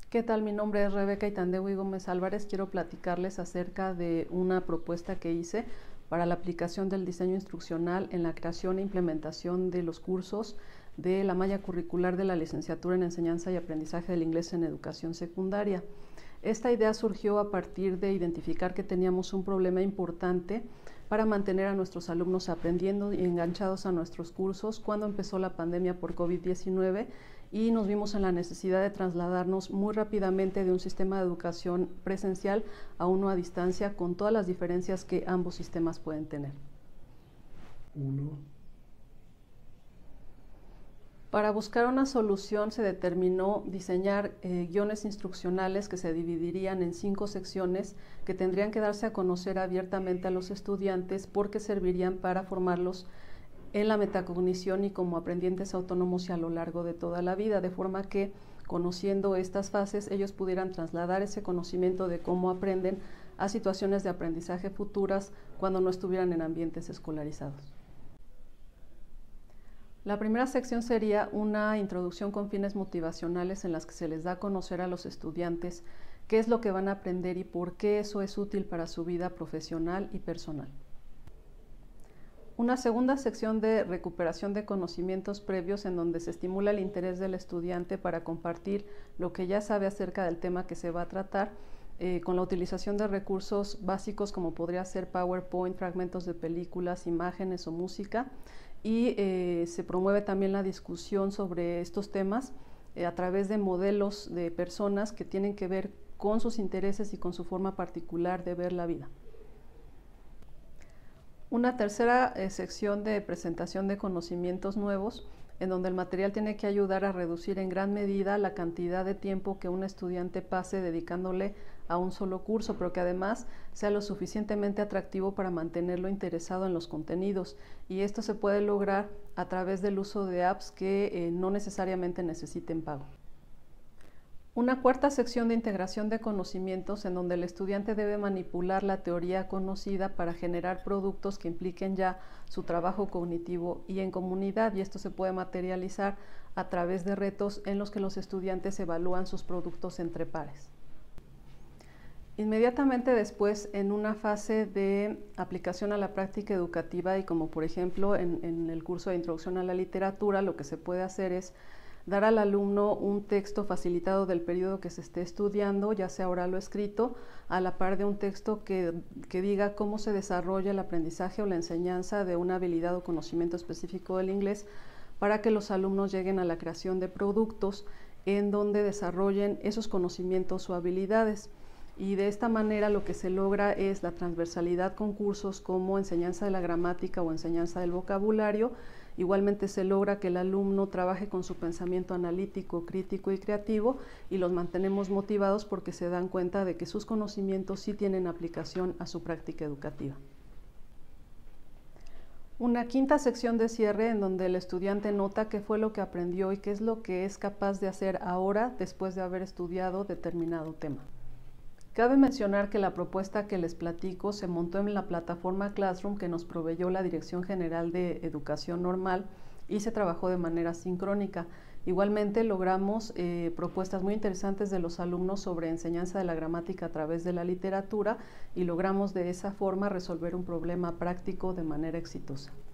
¿Qué tal? Mi nombre es Rebeca Itandegui Gómez Álvarez. Quiero platicarles acerca de una propuesta que hice para la aplicación del diseño instruccional en la creación e implementación de los cursos de la malla curricular de la licenciatura en Enseñanza y Aprendizaje del Inglés en Educación Secundaria. Esta idea surgió a partir de identificar que teníamos un problema importante para mantener a nuestros alumnos aprendiendo y enganchados a nuestros cursos cuando empezó la pandemia por COVID-19 y nos vimos en la necesidad de trasladarnos muy rápidamente de un sistema de educación presencial a uno a distancia, con todas las diferencias que ambos sistemas pueden tener. Para buscar una solución se determinó diseñar guiones instruccionales que se dividirían en 5 secciones que tendrían que darse a conocer abiertamente a los estudiantes porque servirían para formarlos en la metacognición y como aprendientes autónomos y a lo largo de toda la vida, de forma que, conociendo estas fases, ellos pudieran trasladar ese conocimiento de cómo aprenden a situaciones de aprendizaje futuras cuando no estuvieran en ambientes escolarizados. La primera sección sería una introducción con fines motivacionales en las que se les da a conocer a los estudiantes qué es lo que van a aprender y por qué eso es útil para su vida profesional y personal. Una segunda sección de recuperación de conocimientos previos en donde se estimula el interés del estudiante para compartir lo que ya sabe acerca del tema que se va a tratar, con la utilización de recursos básicos como podría ser PowerPoint, fragmentos de películas, imágenes o música, y se promueve también la discusión sobre estos temas a través de modelos de personas que tienen que ver con sus intereses y con su forma particular de ver la vida. Una tercera sección de presentación de conocimientos nuevos, en donde el material tiene que ayudar a reducir en gran medida la cantidad de tiempo que un estudiante pase dedicándole a un solo curso, pero que además sea lo suficientemente atractivo para mantenerlo interesado en los contenidos. Y esto se puede lograr a través del uso de apps que no necesariamente necesiten pago. Una cuarta sección de integración de conocimientos en donde el estudiante debe manipular la teoría conocida para generar productos que impliquen ya su trabajo cognitivo y en comunidad, y esto se puede materializar a través de retos en los que los estudiantes evalúan sus productos entre pares. Inmediatamente después, en una fase de aplicación a la práctica educativa y como por ejemplo en el curso de Introducción a la Literatura, lo que se puede hacer es dar al alumno un texto facilitado del periodo que se esté estudiando, ya sea oral o escrito, a la par de un texto que diga cómo se desarrolla el aprendizaje o la enseñanza de una habilidad o conocimiento específico del inglés, para que los alumnos lleguen a la creación de productos en donde desarrollen esos conocimientos o habilidades. Y de esta manera lo que se logra es la transversalidad con cursos como enseñanza de la gramática o enseñanza del vocabulario. Igualmente se logra que el alumno trabaje con su pensamiento analítico, crítico y creativo, y los mantenemos motivados porque se dan cuenta de que sus conocimientos sí tienen aplicación a su práctica educativa. Una quinta sección de cierre en donde el estudiante nota qué fue lo que aprendió y qué es lo que es capaz de hacer ahora después de haber estudiado determinado tema. Cabe mencionar que la propuesta que les platico se montó en la plataforma Classroom que nos proveyó la Dirección General de Educación Normal y se trabajó de manera sincrónica. Igualmente logramos propuestas muy interesantes de los alumnos sobre enseñanza de la gramática a través de la literatura y logramos de esa forma resolver un problema práctico de manera exitosa.